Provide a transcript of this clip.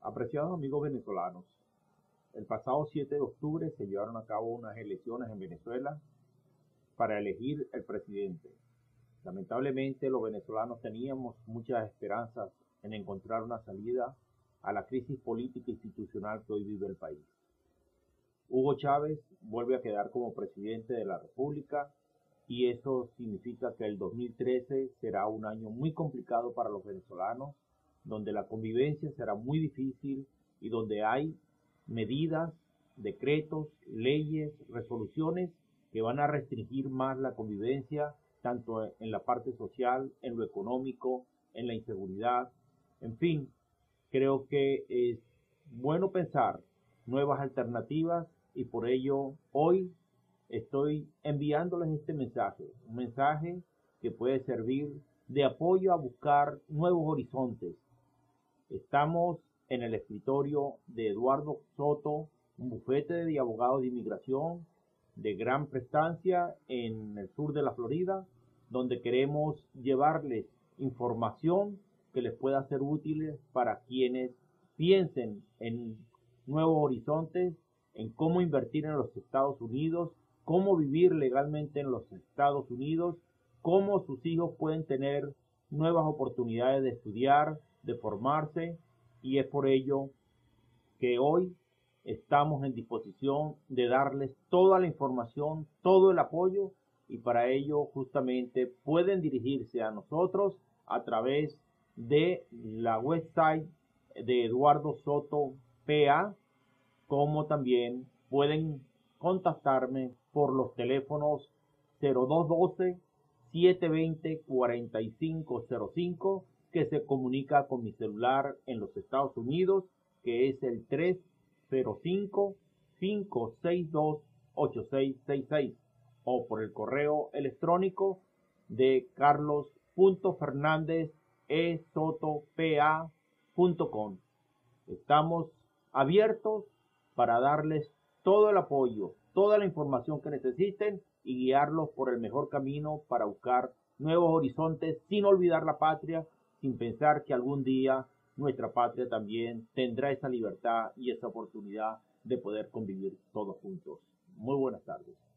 Apreciados amigos venezolanos, el pasado 7 de octubre se llevaron a cabo unas elecciones en Venezuela para elegir el presidente. Lamentablemente los venezolanos teníamos muchas esperanzas en encontrar una salida a la crisis política e institucional que hoy vive el país. Hugo Chávez vuelve a quedar como presidente de la República y eso significa que el 2013 será un año muy complicado para los venezolanos, donde la convivencia será muy difícil y donde hay medidas, decretos, leyes, resoluciones que van a restringir más la convivencia, tanto en la parte social, en lo económico, en la inseguridad. En fin, creo que es bueno pensar nuevas alternativas y por ello hoy estoy enviándoles este mensaje, un mensaje que puede servir de apoyo a buscar nuevos horizontes. Estamos en el escritorio de Eduardo Soto, un bufete de abogados de inmigración de gran prestancia en el sur de la Florida, donde queremos llevarles información que les pueda ser útil para quienes piensen en nuevos horizontes, en cómo invertir en los Estados Unidos, cómo vivir legalmente en los Estados Unidos, cómo sus hijos pueden tener nuevas oportunidades de estudiar, de formarse, y es por ello que hoy estamos en disposición de darles toda la información, todo el apoyo, y para ello justamente pueden dirigirse a nosotros a través de la website de Eduardo Soto PA, como también pueden contactarme por los teléfonos 0212-720-4505, que se comunica con mi celular en los Estados Unidos, que es el 305-562-8666, o por el correo electrónico de carlos.fernandez@sotopa.com. Estamos abiertos para darles todo el apoyo, toda la información que necesiten y guiarlos por el mejor camino para buscar nuevos horizontes sin olvidar la patria, sin pensar que algún día nuestra patria también tendrá esa libertad y esa oportunidad de poder convivir todos juntos. Muy buenas tardes.